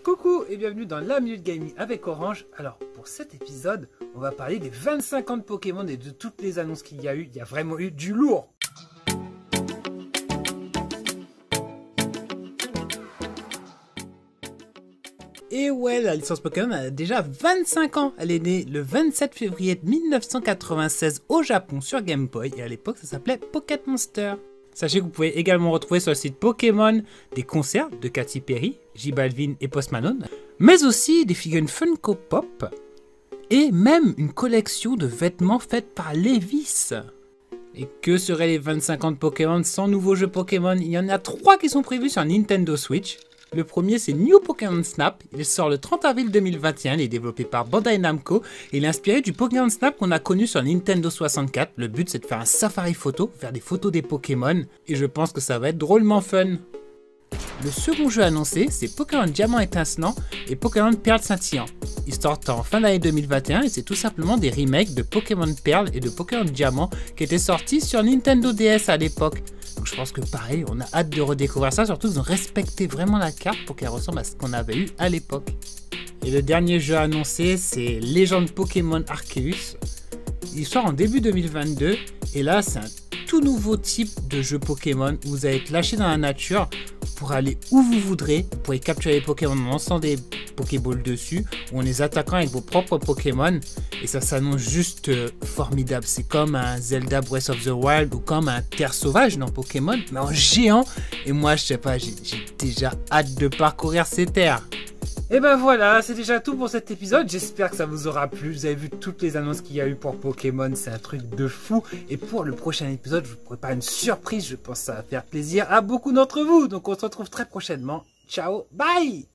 Coucou et bienvenue dans la Minute Gaming avec Orange. Alors pour cet épisode, on va parler des 25 ans de Pokémon et de toutes les annonces qu'il y a eu. Il y a vraiment eu du lourd. Et ouais, la licence Pokémon a déjà 25 ans. Elle est née le 27 février 1996 au Japon sur Game Boy et à l'époque ça s'appelait Pocket Monster. Sachez que vous pouvez également retrouver sur le site Pokémon des concerts de Katy Perry, J Balvin et Post Malone, mais aussi des figurines Funko Pop et même une collection de vêtements faite par Levi's. Et que seraient les 25 ans de Pokémon sans nouveaux jeux Pokémon? Il y en a 3 qui sont prévus sur Nintendo Switch. Le premier c'est New Pokémon Snap, il sort le 30 avril 2021, il est développé par Bandai Namco et il est inspiré du Pokémon Snap qu'on a connu sur Nintendo 64. Le but c'est de faire un safari photo, faire des photos des Pokémon et je pense que ça va être drôlement fun. Le second jeu annoncé c'est Pokémon Diamant Étincelant et Pokémon Perle Scintillant. Ils sortent en fin d'année 2021 et c'est tout simplement des remakes de Pokémon Perle et de Pokémon Diamant qui étaient sortis sur Nintendo DS à l'époque. Donc je pense que pareil, on a hâte de redécouvrir ça, surtout qu'ils ont respecté vraiment la carte pour qu'elle ressemble à ce qu'on avait eu à l'époque. Et le dernier jeu annoncé, c'est Légende Pokémon Arceus. Il sort en début 2022 et là c'est un tout nouveau type de jeu Pokémon où vous allez être lâché dans la nature pour aller où vous voudrez. Vous pourrez capturer les Pokémon en lançant des Pokéballs dessus ou en les attaquant avec vos propres Pokémon et ça s'annonce juste formidable. C'est comme un Zelda Breath of the Wild ou comme un Terre Sauvage dans Pokémon mais en géant et moi je sais pas, j'ai déjà hâte de parcourir ces terres. Et ben voilà, c'est déjà tout pour cet épisode, j'espère que ça vous aura plu, vous avez vu toutes les annonces qu'il y a eu pour Pokémon, c'est un truc de fou. Et pour le prochain épisode, je vous prépare une surprise, je pense que ça va faire plaisir à beaucoup d'entre vous. Donc on se retrouve très prochainement, ciao, bye!